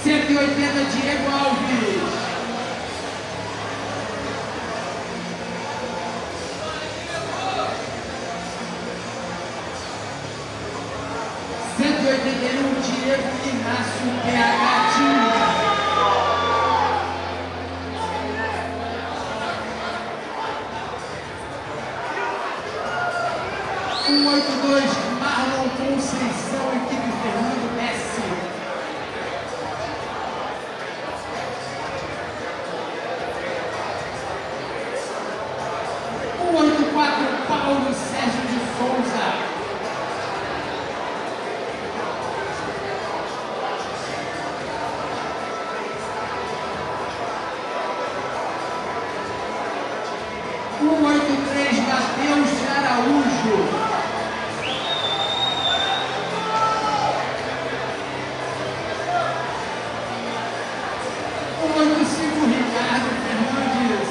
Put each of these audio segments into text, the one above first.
180, Diego Alves. 181, Diego Inácio PH Tinga. 182, Marlon Conceição, equipe Fernando S. 184, Paulo Sérgio de Souza. 183, Matheus de Araújo. 185, Ricardo Fernandes.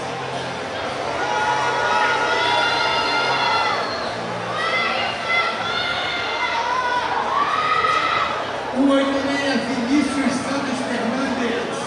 186, Vinícius Santos Fernandes.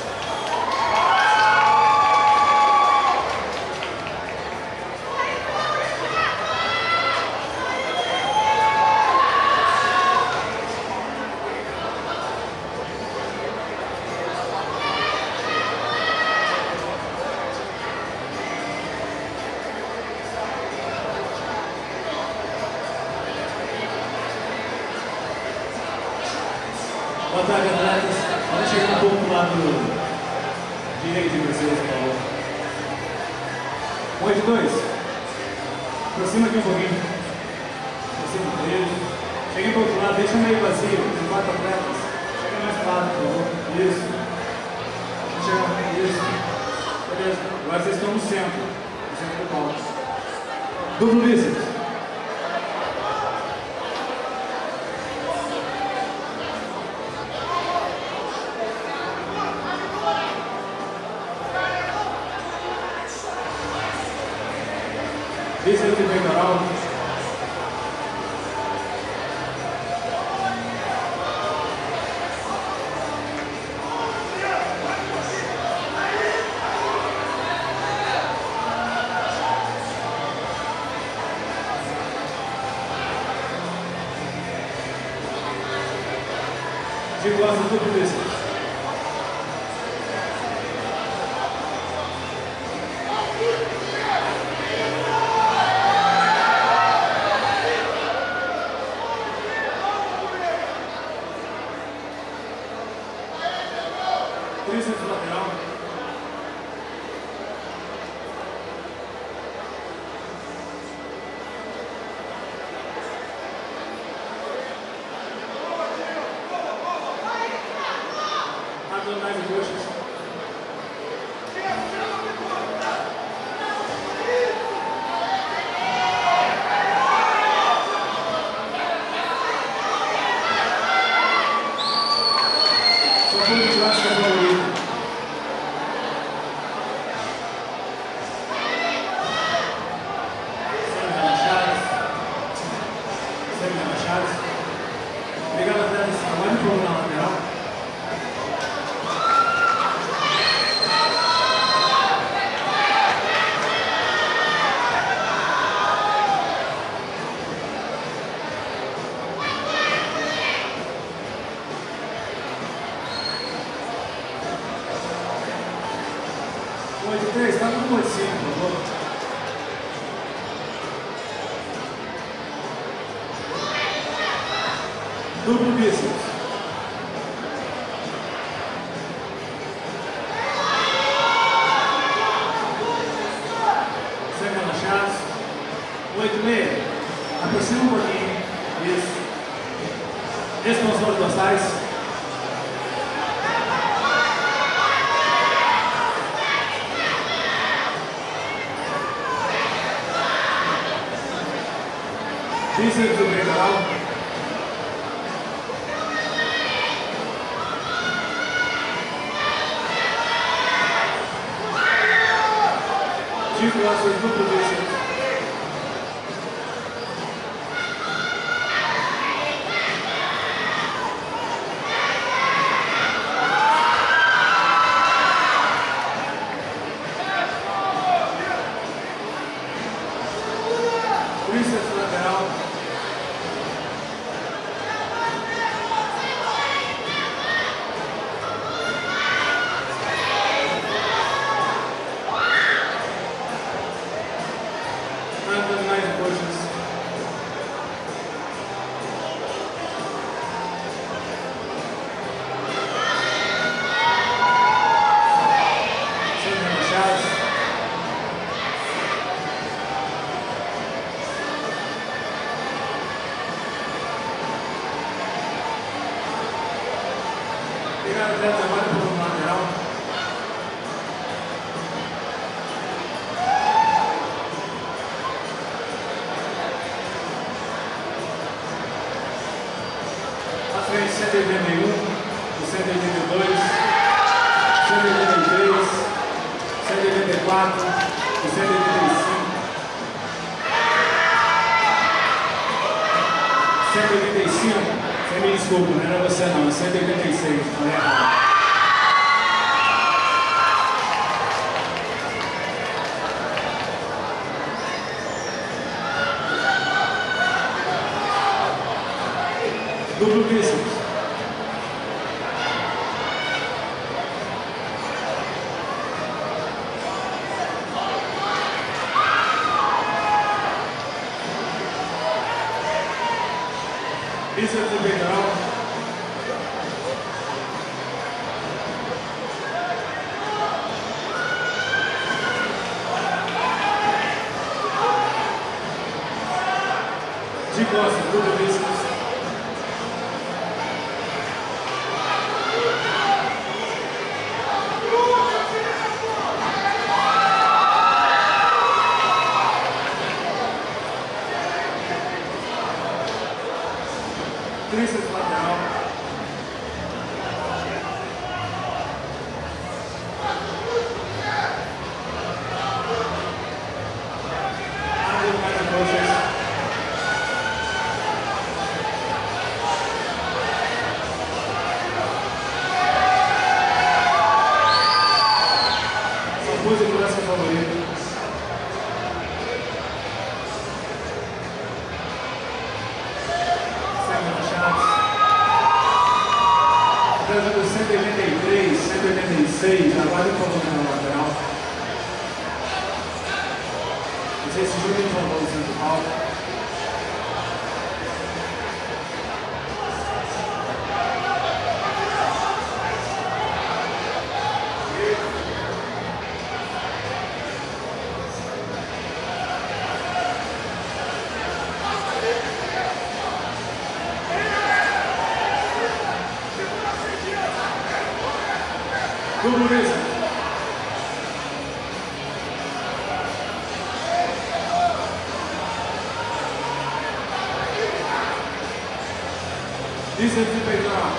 1 Boa tarde, atletas. Pode chegar um pouco do lado direito de vocês, por favor. 182. Aproxima aqui um pouquinho. Aproxima deles. Cheguem para o outro lado, deixa meio vazio. Tem 4 atletas. Chega mais para o lado, por favor. Isso. Isso. Beleza. Agora vocês estão no centro. No centro do palco. Duplo bíceps. Bíceps e peitoral. De costas, duplo bíceps. Tríceps lateral. Abdominais e coxas. Só fundo de braço é favorito. Semi-relaxados. Obrigado, atletas. Aguarde um pouco na lateral. Está no 185, por favor. Duplo bíceps. Semi-relaxados. 186. Aproxima um pouquinho. Isso. Expansão de dorsais. Bíceps do peitoral. De costas, duplo bíceps. Obrigado, Zé. Trabalho pelo lateral. À frente, 181, 182, 183, 184 e 185. 185, você me desculpa, não era você não, 186, falei errado. Duplo bíceps. Bíceps do peitoral. De costas, duplo bíceps. Tríceps lateral. Abre o cara coxas. Sua pose de braço favorito. Trazendo 183, 186, agora colocando na lateral. Vocês se juntem por favor, centro do palco. Duplo bíceps. Bíceps de peitoral.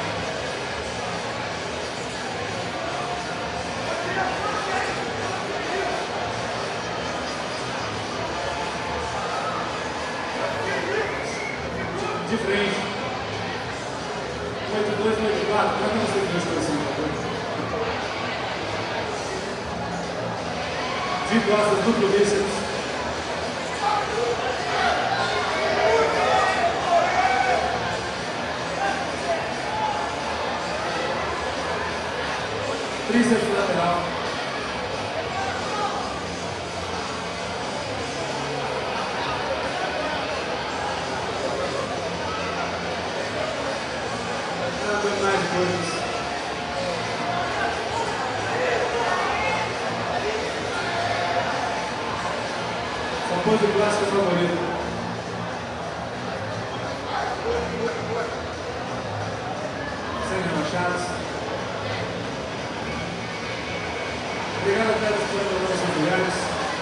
De frente. 82, 84. Quanto você fez para cima? De costas, duplo bíceps. Tríceps lateral. Abdominais de coxas. Pose clássica favorita. Sem relaxados. Obrigado a todos por todos os lugares.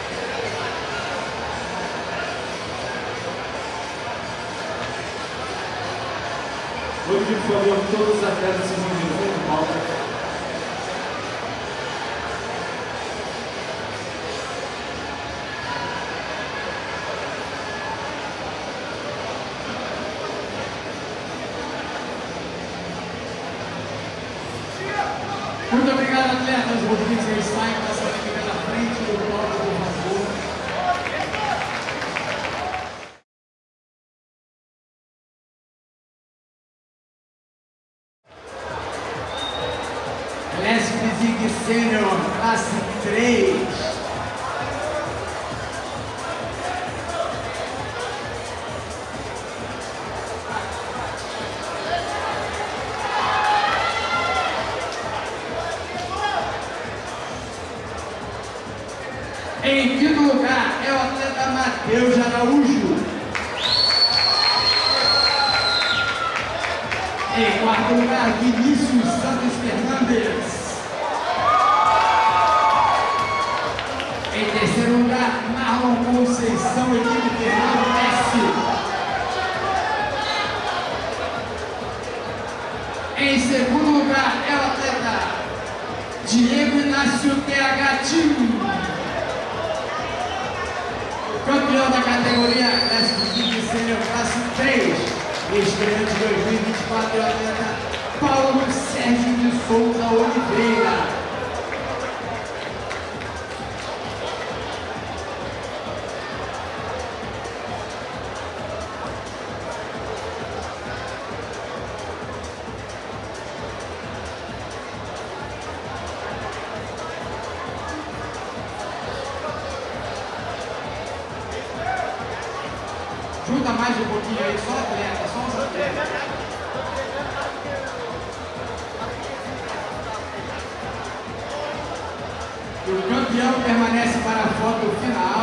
Vou pedir, por favor, todos os atletas se reunirem no frente do palco. Muito obrigado, atletas. Vou pedir que vocês saiam dessa fica na frente do palco, por favor. Class Physique Senior, classe 3. Em quinto lugar é o atleta Matheus Araújo. Em quarto lugar, Vinícius Santos Fernandes. Em terceiro lugar, Marlon Conceição, equipe Fernando Messi. Em segundo lugar, é o atleta Diego Inácio TH Tim. Campeão da categoria Classe 20 Sênior Classe 3. Estreante 2024 é o atleta Paulo Sérgio de Souza Oliveira. Junta mais um pouquinho aí, só atleta, só os atletas. E o campeão permanece para a foto final.